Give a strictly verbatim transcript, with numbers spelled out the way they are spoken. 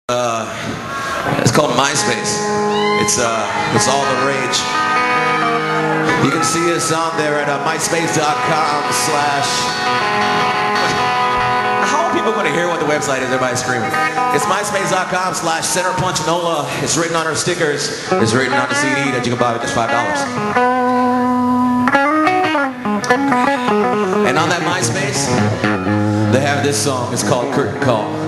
Uh, it's called MySpace. It's uh, it's all the rage. You can see us on there at uh, myspace dot com slash. How are people going to hear what the website is? Everybody's screaming. It's myspace dot com slash Centerpunch Nola. It's written on our stickers. It's written on the C D that you can buy with just five dollars. And on that MySpace, they have this song. It's called Curtain Call.